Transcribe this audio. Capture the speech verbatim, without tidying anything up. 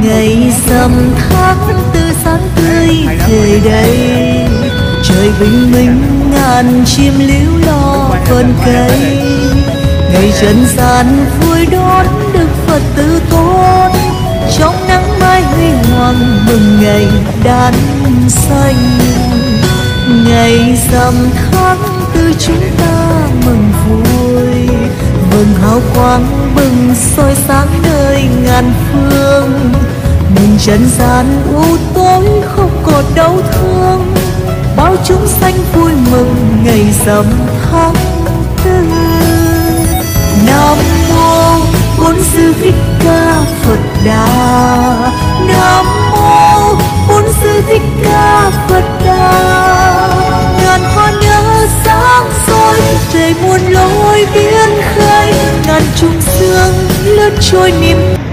Ngày rằm tháng tư sáng tươi về đây, trời bình minh ngàn chim líu lo vườn cây. Ngày trần gian vui đón Đức Phật tử tôn, trong nắng mai huy hoàng mừng ngày đàn xanh. Ngày rằm tháng tư chúng ta mừng vui, mừng hào quang bừng soi sáng nơi ngàn phương. Mừng trần gian u tối không còn đau thương, bao chúng sanh vui mừng ngày rằm tháng tư. Nam mô Bổn Sư Thích Ca Phật Đà, Nam mô Bổn Sư Thích Ca Phật Đà. Ngàn hoa nhớ sáng soi về muôn lối biển khơi, ngàn trùng sương lướt trôi niềm